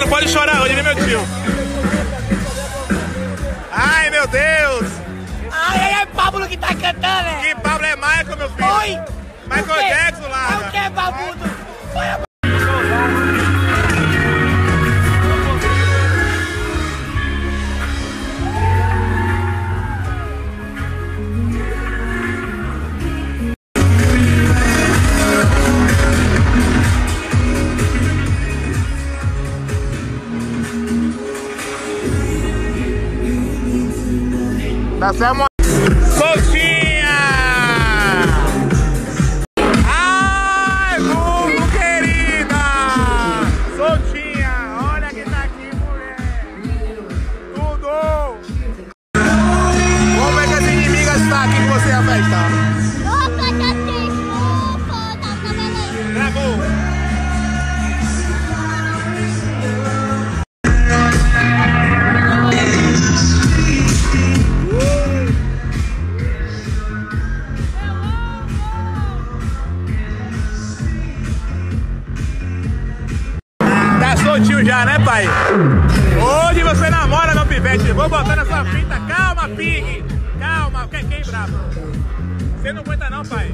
não pode chorar hoje, né, meu tio? Ai, meu Deus! Ai, é Pablo que tá cantando, né? Que Pablo é Michael, meu filho? Oi! Michael Jackson lá. É o que, babudo? Tá certo, soltinha! Ai, Gugu, querida! Soltinha! Olha quem tá aqui, mulher! Tudo! Como é que as inimigas estão aqui com você a festa? Opa, tá triste! Opa, tá beleza! Travou! Soltinho já, né, pai? Hoje você namora, meu pivete. Vou botar na sua fita. Calma, pig. Calma. Quem bravo? Você não aguenta não, pai.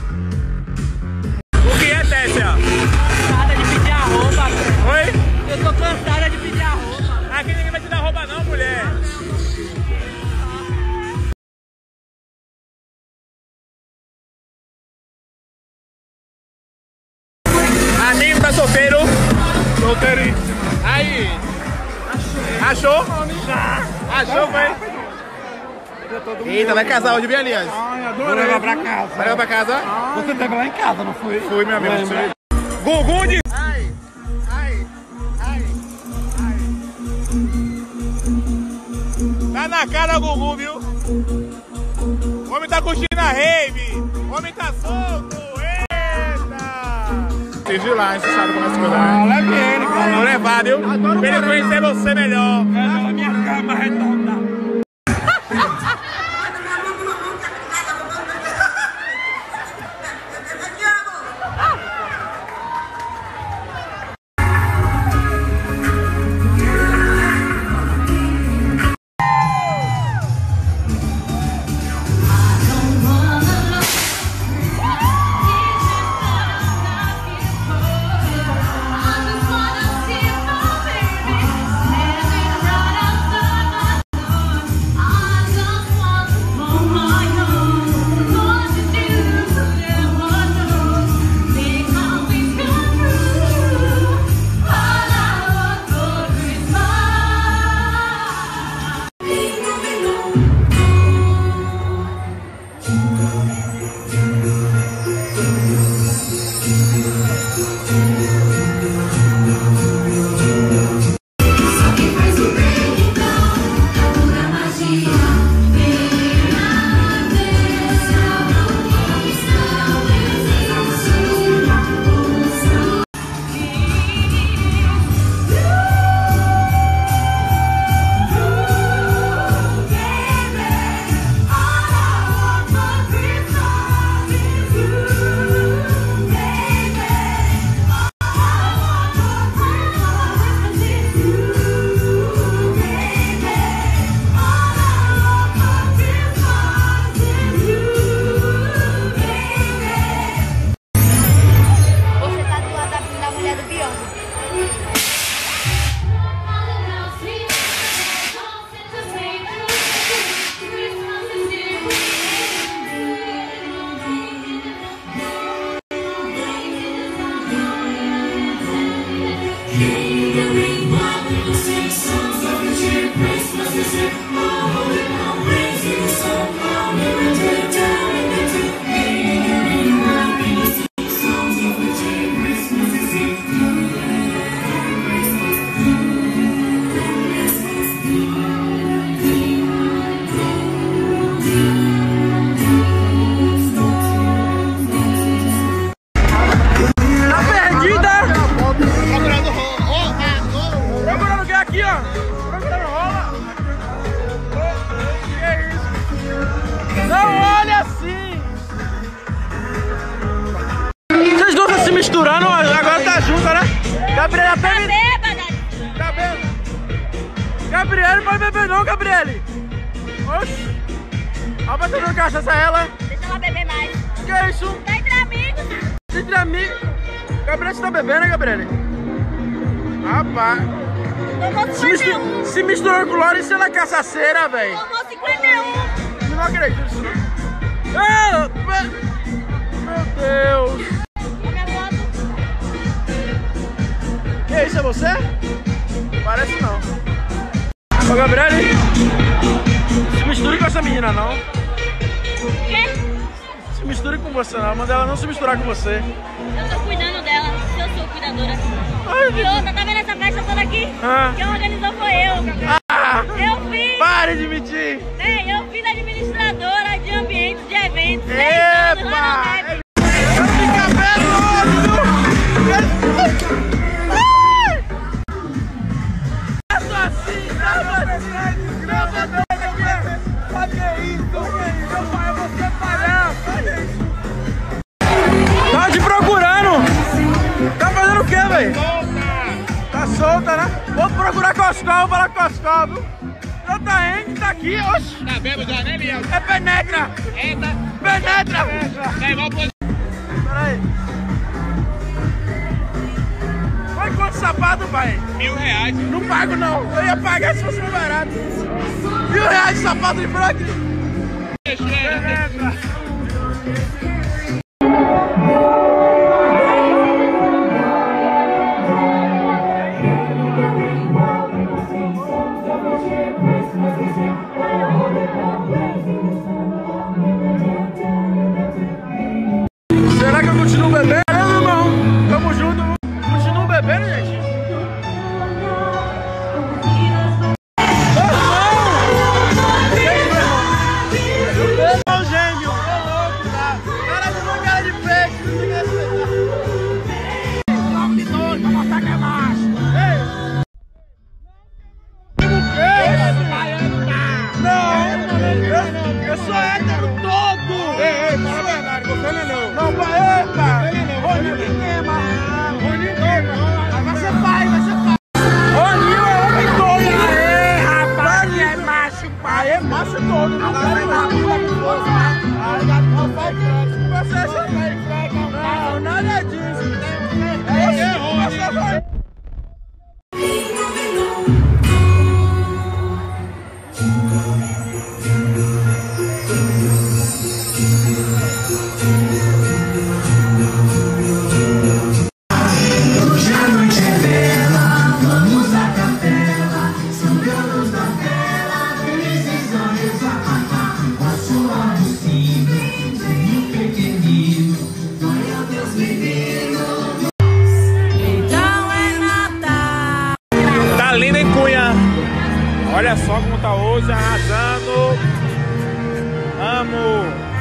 O que é, Tessia? Cansada de pedir a roupa. Oi? Eu tô cansada de pedir a roupa. Aqui ninguém vai te dar roupa não, mulher. Amigo, tá solteiro? Solteirinho. Aí. Achou? Achou, foi? Eita, vai casar hoje, viu, Elias? Ai, adorei. Vou levar pra casa. Vai levar pra casa? Você teve lá em casa, não foi? Fui, meu amigo. Gugu de... Ai, ai, ai, ai. Tá na cara o Gugu, viu? O homem tá curtindo a rave. O homem tá solto. Eita! De lá, você sabe como é que eu Ah, leve ele, cara. vou levar, viu? Pra ele conhecer você melhor. É, minha cama redonda. Misturando, agora tá junto, né? Gabriela, Tá bêbada? Tá Gabriele, não pode beber não, Gabriele. Oxi. Olha pra tomar cachaça ela. Deixa ela beber mais. Que é isso? Tá entre amigos. Entre amigos. Gabriele, você tá bebendo, Gabriele? Rapaz. Tomou 51. Se misturou com o Lore, você é cachaceira, velho. Tomou 51. Eu não acredito nisso, não. Meu Deus. Minha foto. Que isso, é você? Parece não. Ô, Gabriele, se misture com essa menina, não. Quê? Se misture com você, não. Manda ela não se misturar com você. Eu tô cuidando dela. Eu sou cuidadora. Ai, E outra, tá vendo essa festa toda aqui? Ah. Quem organizou foi eu. Eu fiz. Pare de mentir. Eu fiz administradora de ambientes, de eventos. 10 Epa! anos lá na NEP. Tá te procurando! Tá fazendo o que, velho? Tá solta, né? Vou procurar Coscol, falar Coscol, viu? Não tá indo, tá aqui, oxi! Tá bêbado já, né, Liel? É penetra! Eita. Penetra! Tá igual pro... Peraí. Foi quanto sapato, pai? R$1.000. Não pago, não. Eu ia pagar se fosse mais barato. R$1.000 de sapato de frango. Penetra! Será que eu continuo bebendo? Não, irmão. Tamo junto. Continuo bebendo, gente. Ô, gênio. Ô, louco, tá? Cara de uma cara de peixe. Vamos de dois, pra mostrar que é macho. Ei. Não, eu sou hétero todo. Ei, fala a verdade, você não é não. Não, pai, epa! Roninho que queima. Roninho queima. Vai ser pai, vai ser pai! Roninho é homem todo! Aê, rapaz! É macho, pai! É macho todo! Não quero nada! Você é seu pai, não, nada disso! Você vai... Tá linda em Cunha. Olha só como tá hoje, arrasando. Amo.